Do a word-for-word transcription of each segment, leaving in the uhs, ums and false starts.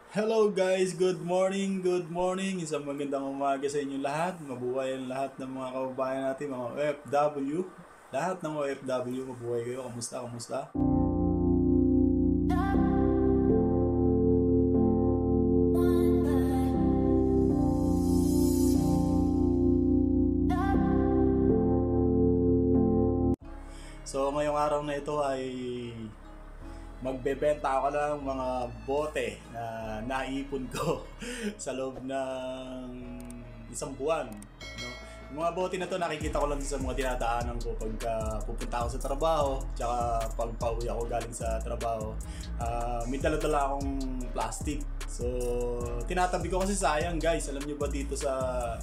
Hello guys, good morning, good morning. Isang magandang umaga sa inyo lahat. Mabuhay ang lahat ng mga kababayan natin, mga O F W. Lahat ng O F W, mabuhay kayo. Kamusta, kamusta? So ngayong araw na ito ay magbebenta ako lang mga bote na naipon ko sa loob ng isang buwan. No? Yung mga bote na to nakikita ko lang sa mga dinadaanan ko pagka pupunta ako sa trabaho, tsaka pag pauwi ako galing sa trabaho. Uh, may dala-dala akong plastic. So, tinatabi ko kasi sayang guys. Alam nyo ba dito sa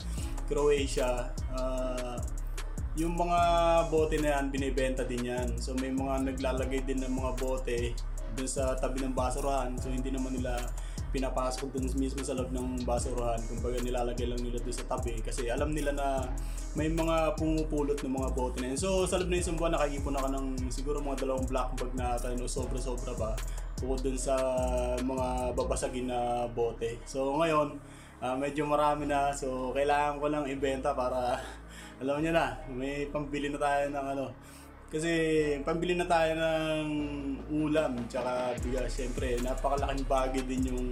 Croatia, uh, yung mga bote na yan, binibenta din yan. So may mga naglalagay din ng mga bote dun sa tabi ng basurahan. So hindi naman nila pinapasok dun mismo sa loob ng basurahan. Kumbaga nilalagay lang nila dun sa tabi. Kasi alam nila na may mga pumupulot ng mga bote na yan. So sa loob na isang buwan, nakaipon ako ng siguro mga dalawang black bag na tayo, sobra-sobra ba. Bukod dun sa mga babasagin na bote. So ngayon, uh, medyo marami na. So kailangan ko lang ibenta para alam niyo na, may pambili na tayo ng ano. Kasi pambili na tayo ng ulam tsaka bigas. Siyempre, napakalaking bagay din yung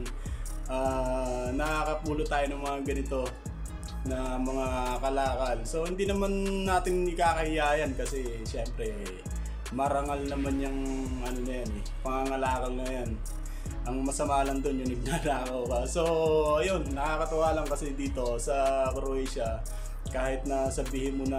uh, nakakapulot tayo ng mga ganito na mga kalakal. So hindi naman natin ikakahiya yan kasi siyempre marangal naman yung ano na yan eh, pangangalakal na yan. Ang masama lang doon yung nagnanakaw ka. So ayun, nakakatuwa lang kasi dito sa Croatia, kahit na sabihin mo na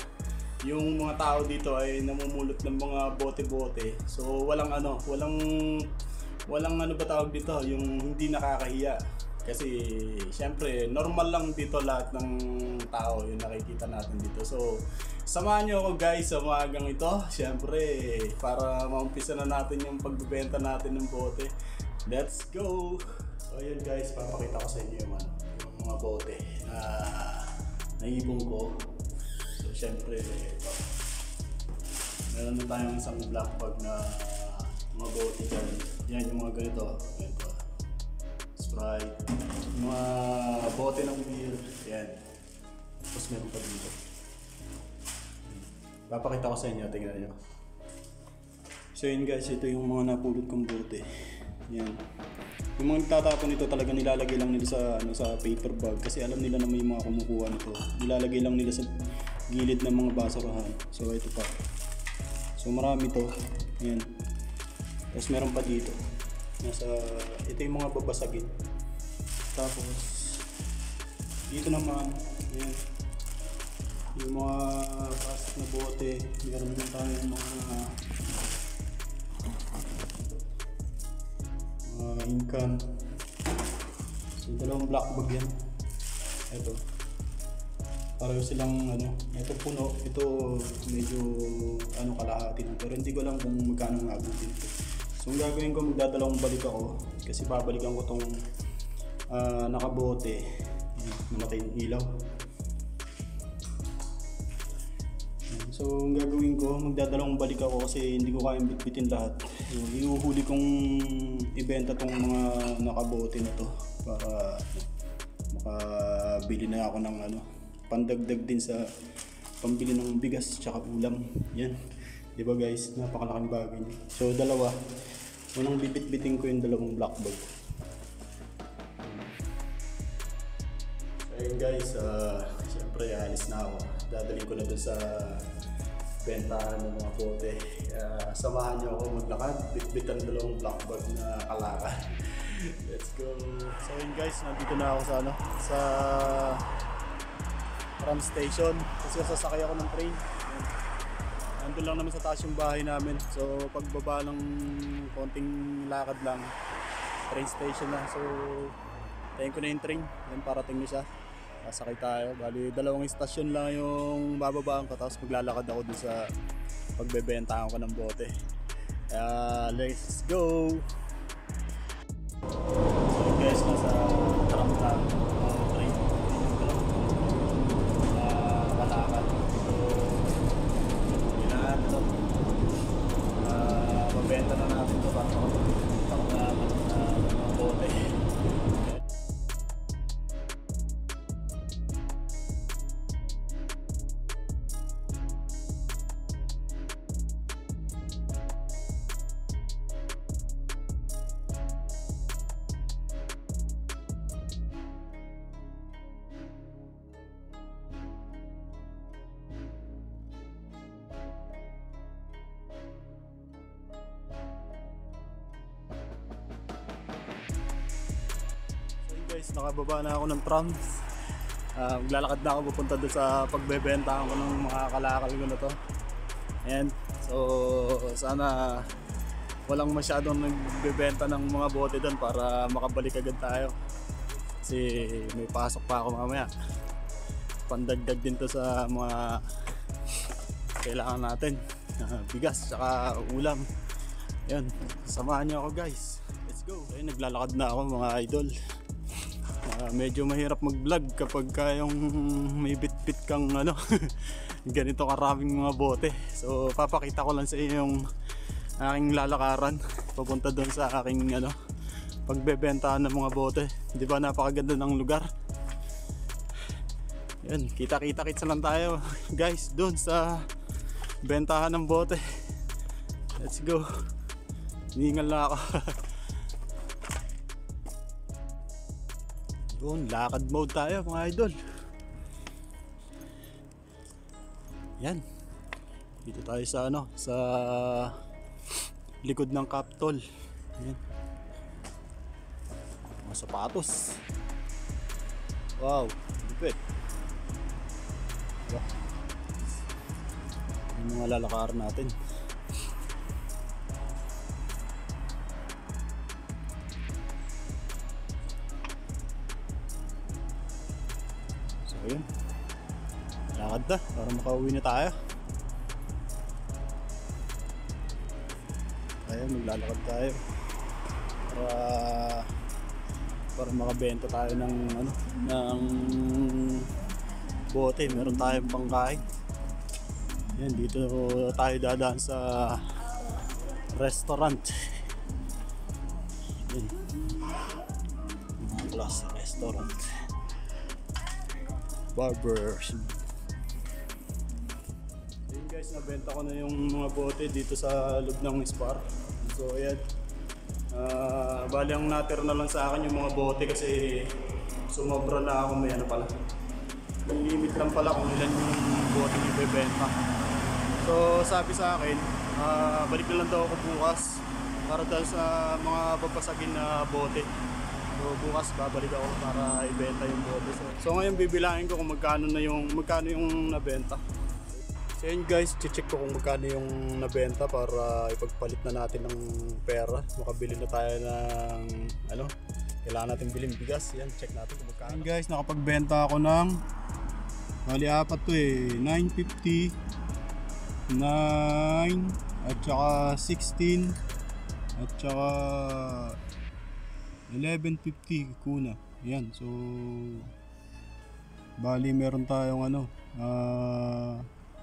yung mga tao dito ay namumulot ng mga bote-bote. So walang ano, walang walang ano ba tawag dito, yung hindi nakakahiya. Kasi syempre normal lang dito lahat ng tao yung nakikita natin dito. So samahan niyo ako guys sa umagang ito. Syempre para maumpisa na natin yung pagbebenta natin ng bote. Let's go. So ayun guys, papakita ko sa inyo yung, ano, yung mga bote na naibong ko. So syempre ito, meron na tayong isang black bag na mga bote dyan. Yan yung mga ganito. Ito, Sprite, mga bote ng beer. Yan. Tapos meron pa dito. Papakita ko sa inyo, tingnan nyo. So yun guys, ito yung mga napulot kong bote. Yan. Yung mga nagtatapon nito talaga nilalagay lang nila sa ano sa paper bag kasi alam nila na may mga kumukuha nito. Nilalagay lang nila sa gilid ng mga basurahan. So ito pa. So marami to. Yan. Tapos meron pa dito. Nasa ito yung mga babasagin. Tapos dito naman, yan. Yung mga plastic na bote, meron din tayong mga Uh, inkan. So dalawang black bag yan. Ito. Pareho silang ano, ito puno, ito medyo ano kalahati lang. Pero hindi ko lang kung magkano nga abutin ito. So ang gagawin ko, magdadalawang balik ako kasi babalikan ko tong uh, nakabote. Namatay yung ilaw. So ang gagawin ko, magdadalawang balik ako kasi hindi ko kayang bitbitin lahat. So, iuhuli kong ibenta tong mga nakabote na to para makabili na ako ng ano, pandagdag din sa pambili ng bigas tsaka ulam. Yan. Diba guys, napakalaking bagay niya. So dalawa. Unang bibit-bitin ko yung dalawang black bag. So ayun guys, uh, siyempre alis na ako. Dadalhin ko na doon sa bentahan ng mga bote. Uh, samahan niyo ako maglakad, bitbitan dalawang black bag na kalakal. Let's go. So yun guys, nandito na ako sa ano, sa tram station kasi sasakay ako ng train. Nandun lang naman sa taas yung bahay namin. So pagbaba ng konting lakad lang, train station na. So tayin ko na yung train, yan parating na siya. Sasakay tayo. Bali, dalawang istasyon lang yung bababaan ko. Tapos maglalakad ako dun sa pagbebentahan ko ng bote. Kaya, let's go! So guys, nasa tram na uh, train. Uh, malakad. So, yun ito. Uh, mabenta na natin ito para makapagpunta ko na ng mga bote. Guys, nakababa na ako ng trams. Uh, maglalakad na ako pupunta doon sa pagbebentahan ko ng mga kalakal ko na to. Ayan. So sana walang masyadong nagbebenta ng mga bote doon para makabalik agad tayo. Kasi may pasok pa ako mamaya. Pandagdag din to sa mga kailangan natin. Uh, bigas tsaka ulam. Ayan. Samahan niyo ako guys. Let's go. Ayun, naglalakad na ako mga idol. Uh, medyo mahirap mag-vlog kapag ka yung may bit-bit kang ano ganito karaming mga bote. So papakita ko lang sa inyo yung aking lalakaran papunta doon sa aking ano pagbebentahan ng mga bote. Di ba napakaganda ng lugar? Yan, kita-kita kits lang tayo guys doon sa bentahan ng bote. Let's go. Hiningal na ako. Yun, lakad mode tayo mga idol. Yan. Dito tayo sa ano, sa likod ng Capitol. Yan. Mga sapatos. Wow, lupit. Diba? Yung mga lalakaran natin. Ayun, lakad na para makauwi na tayo. Ayun, maglalakad tayo para para makabenta tayo ng ano, ng bote. Meron tayong pangkain. Ayun, dito tayo dadaan sa restaurant. Ayun, mga class restaurant, barbers. Ayun guys, nabenta ko na yung mga bote dito sa loob ng Spar. So ayan, uh, bali ang natira na lang sa akin yung mga bote kasi sumobra na ako. May ano pala, may limit lang pala kung ilan yung bote yung bebenta. So sabi sa akin, uh, balik na lang daw ako bukas para dahil sa mga babasagin na bote. So bukas babalik ako para ibenta yung bote. So, so ngayon bibilangin ko kung magkano na yung magkano yung nabenta. So yun guys, check ko kung magkano yung nabenta para ipagpalit na natin ng pera. Makabili na tayo ng ano, kailangan natin bilhin bigas. Yan, check natin kung magkano. Yun guys, nakapagbenta ako ng bali apat to eh, nine fifty, nine at saka sixteen at saka eleven fifty kuna. Yan, so bali meron tayong ano, uh,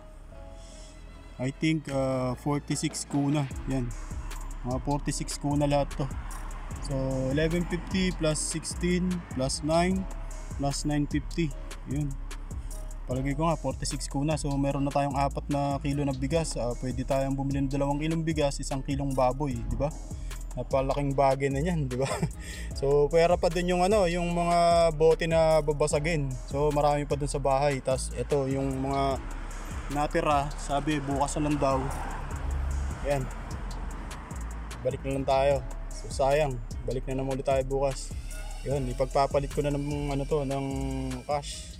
I think uh, forty-six kuna. Yan, mga forty-six kuna lahat to. So eleven fifty plus sixteen plus nine plus nine fifty. Yun, palagay ko nga forty-six kuna. So meron na tayong apat na kilo na bigas. uh, Pwede tayong bumili ng dalawang kilong bigas, isang kilong baboy, di ba? Napalaking bagay na yan, di ba? So pera pa din yung ano, yung mga bote na babasagin. So marami pa dun sa bahay. Tas ito yung mga natira, sabi bukas na lang daw. Ayan, balik na lang tayo. So sayang, balik na naman ulit tayo bukas. Yun, ipagpapalit ko na ng ano to, ng cash.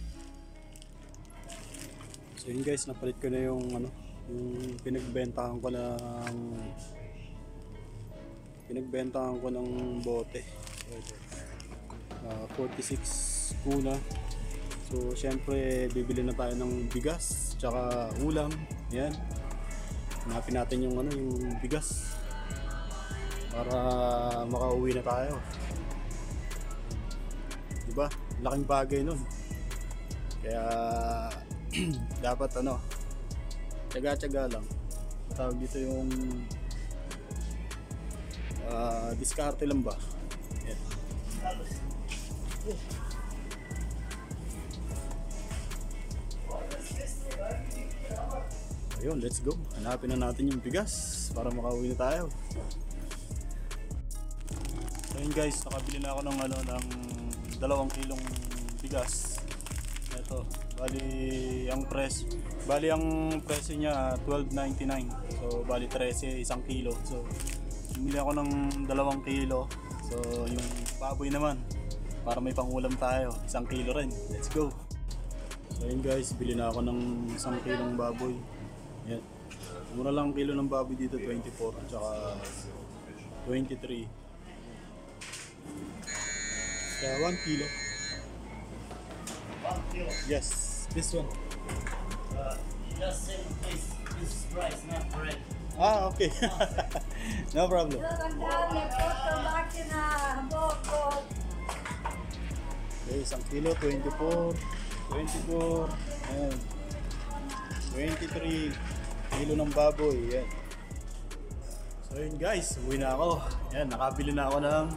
So yun guys, napalit ko na yung ano, yung pinagbentahan ko ng pinagbentahan ko ng bote. uh, forty-six kuna. So syempre bibili na tayo ng bigas tsaka ulam. Yan, hanapin natin yung ano, yung bigas para makauwi na tayo, diba? Laking bagay nun. Kaya dapat ano, tsaga-tsaga lang. Tawag dito yung uh, diskarte lang ba. Yan. Ayun, let's go. Hanapin na natin yung bigas para makauwi na tayo. So yun guys, nakabili na ako ng ano, ng dalawang kilong bigas. Ito, bali ang press, bali ang presyo niya twelve ninety-nine. So bali thirteen isang kilo. So bumili ako ng dalawang kilo. So yung baboy naman, para may pangulam tayo. Isang kilo rin. Let's go. So yun guys, bili na ako ng isang kilong baboy. Yan. Mura lang kilo ng baboy dito, twenty-four at saka twenty-three. Kaya one kilo. One kilo. Yes, this one. Uh, just say this, this price, not bread. Ah, okay. No problem. Okay, isang kilo, twenty-four, twenty-four, ayan. twenty-three kilo ng baboy, yan. So yun guys, uwi na ako. Yan, nakabili na ako ng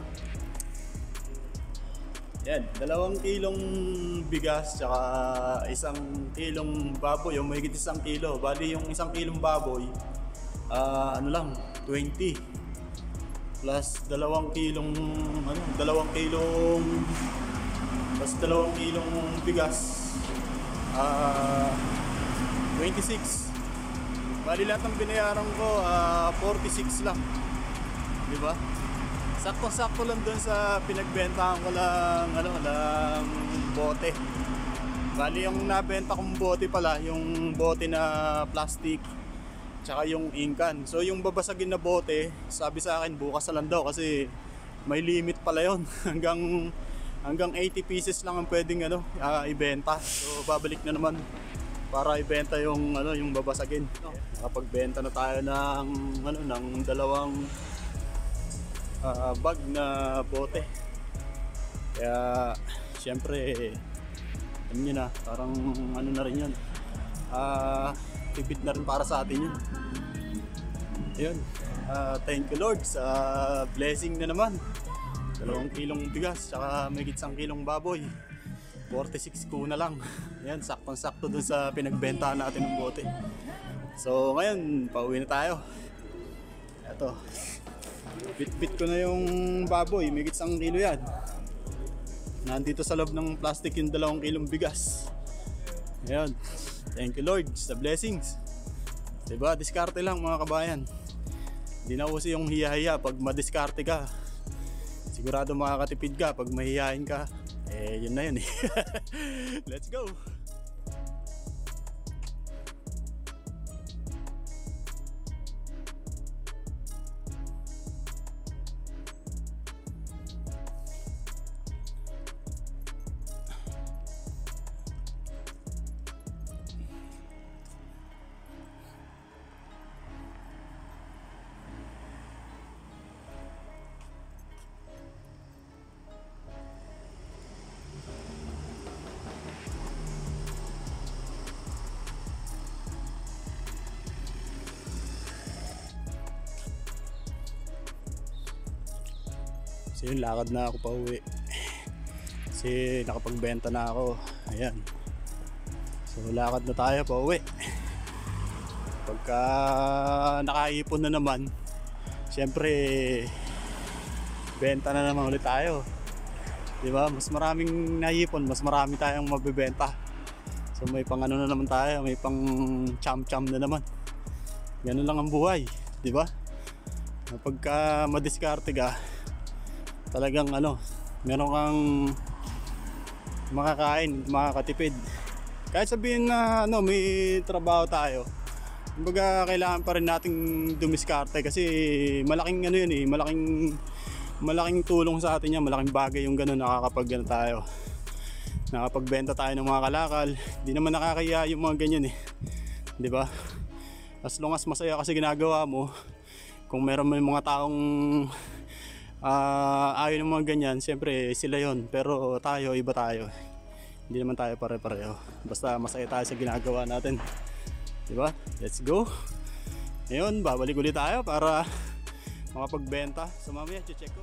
yan, dalawang kilong bigas tsaka isang kilong baboy, yung mahigit isang kilo. Bali yung isang kilong baboy, uh, ano lang, twenty plus dalawang kilong ano, dalawang kilong plus dalawang kilong bigas, uh, twenty-six. Bali lahat ng binayaran ko, uh, forty-six lang. Di ba? Sakto-sakto lang doon sa pinagbentahan ko lang, ano, lang bote. Bali yung nabenta kong bote pala, yung bote na plastic, tsaka yung inkan. So yung babasagin na bote, sabi sa akin bukas na lang daw kasi may limit pala yon. hanggang hanggang eighty pieces lang ang pwedeng ano, uh, ibenta. So babalik na naman para ibenta yung ano, yung babasagin. Nakapagbenta na tayo ng ano, ng dalawang uh, bag na bote. Kaya syempre ano nyo na, parang ano na rin yun, uh, tipid na rin para sa atin yun. Ayun, uh, thank you Lord sa blessing na naman. Dalawang kilong bigas tsaka may isang kilong baboy, forty-six ko na lang. Yan, saktong-sakto dun sa pinagbentahan natin ng bote. So ngayon, pauwi na tayo. Eto, bit-bit ko na yung baboy, may isang kilo yan. Nandito sa loob ng plastic yung dalawang kilong bigas. Ayan, thank you Lord sa blessings. Diba, diskarte lang mga kabayan. Hindi na uso yung hiya-hiya pag madiskarte ka. Sigurado makakatipid ka pag mahihayin ka. Eh, yun na yun eh. Let's go! So yun, lakad na ako pa uwi kasi nakapagbenta na ako. Ayan, so lakad na tayo pa uwi. Pagka nakaipon na naman, syempre benta na naman ulit tayo, diba? Mas maraming naipon, mas marami tayong mabibenta. So may pang ano na naman tayo, may pang cham-cham na naman. Ganun lang ang buhay, diba? Pagka madiskarte ka, talagang ano, meron kang makakain, makakatipid. Kahit sabihin na ano, may trabaho tayo, kumbaga kailangan pa rin nating dumiskarte kasi malaking ano yun eh, malaking malaking tulong sa atin yan, malaking bagay yung gano'n, nakakapag ano tayo, nakapagbenta tayo ng mga kalakal. Di naman nakakaya yung mga ganyan eh, di ba? As long as masaya kasi ginagawa mo, kung meron may mga taong Uh, ayaw ng mga ganyan, siyempre sila yon. Pero tayo, iba tayo. Hindi naman tayo pare-pareho. Basta masaya tayo sa ginagawa natin, diba? Let's go. Ngayon, babalik ulit tayo para makapagbenta. So mamaya, check ko.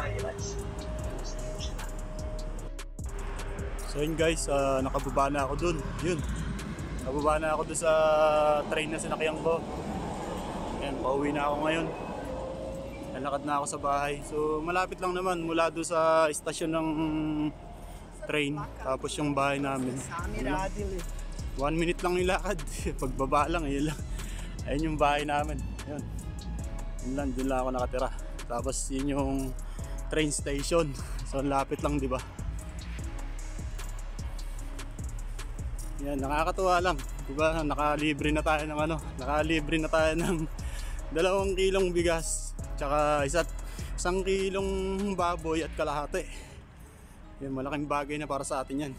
So yun guys, uh, nakababa na ako dun. Yun. Nakababa na ako dun sa train na sinakyan ko. Ayan, pauwi na ako ngayon. Lalakad na ako sa bahay. So malapit lang naman mula dun sa istasyon ng train. Tapos yung bahay namin. One minute lang yung lakad. Pagbaba lang, yun lang. Ayun yung bahay namin. Yun. Yun lang, dun lang ako nakatira. Tapos yun yung train station. So lapit lang, di ba? Yan, nakakatuwa lang. Diba? Nakalibre na tayo ng ano, nakalibre na tayo ng dalawang kilong bigas. Tsaka isa't isang kilong baboy at kalahati. Yan, malaking bagay na para sa atin yan.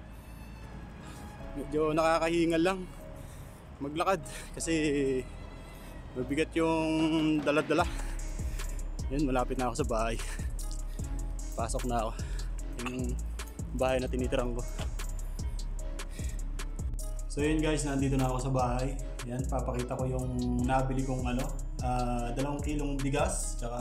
Medyo nakakahingal lang maglakad kasi mabigat yung dala-dala. Yan, malapit na ako sa bahay. Pasok na ako. Yung bahay na tinitirang ko. So yun guys, nandito na ako sa bahay. Yan, papakita ko yung nabili kong ano, uh, dalawang kilong bigas, tsaka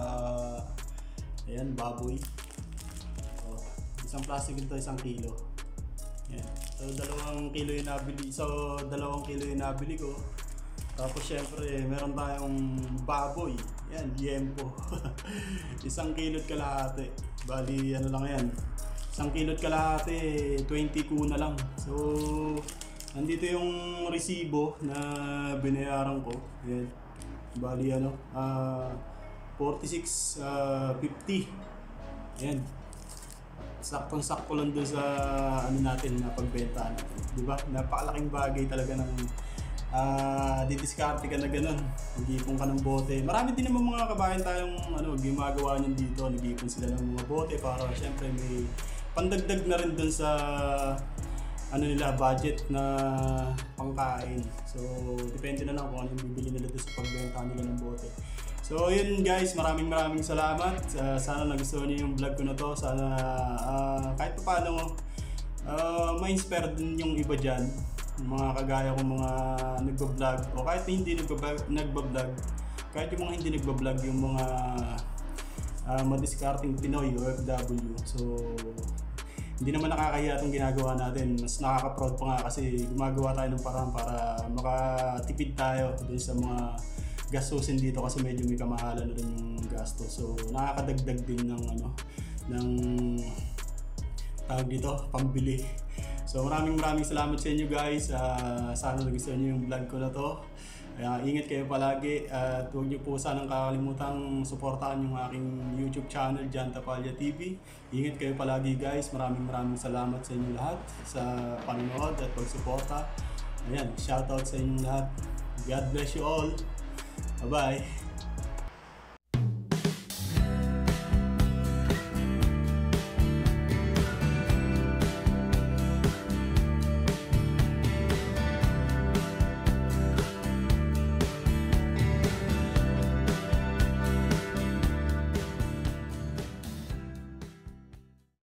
ayan, baboy. So, isang plastic ito, isang kilo. Yan. So dalawang kilo yung nabili, so dalawang kilo yung nabili ko. Tapos syempre, meron tayong baboy. Yan, liempo. Isang kilo't kalahati. Bali, ano lang yan. Isang kilo't kalahati, twenty kuna lang. So, nandito yung resibo na binayaran ko. Ayan. Bali ano, uh, forty-six fifty. Ayan. Saktong-sakto lang doon sa ano natin na pagbenta natin. Di ba? Napakalaking bagay talaga ng uh, didiskarte ka na ganun. Nag-iipon ka ng bote. Marami din naman mga kabayan tayong ano, gumagawa niyan dito. Nag-iipon sila ng mga bote para syempre may pandagdag na rin doon sa ano nila, budget na pangkain. So, depende na lang kung ano yung bibili nila doon sa pagbenta nila ng bote. So, yun guys, maraming maraming salamat. Uh, sana nagustuhan niyo yung vlog ko na to. Sana uh, kahit pa paano uh, ma-inspire din yung iba dyan. Yung mga kagaya kong mga nagbablog o kahit hindi nagbablog, kahit yung mga hindi nagbablog, yung mga uh, madiscarding Pinoy o F W. So, hindi naman nakakahiya itong ginagawa natin. Mas nakaka-proud pa nga kasi gumagawa tayo ng paraan para makatipid tayo dun sa mga gastusin dito kasi medyo may kamahalan na rin yung gasto. So nakakadagdag din ng ano, ng tawag dito, pambili. So maraming maraming salamat sa inyo guys. Uh, sana nagustuhan niyo yung vlog ko na to. Uh, ingat kayo palagi at uh, huwag niyo po sanang kakalimutang suportahan yung aking YouTube channel, John Tapalya T V. Ingat kayo palagi guys. Maraming maraming salamat sa inyo lahat sa panonood at pagsuporta. Ayan, shoutout sa inyo lahat. God bless you all. Bye-bye.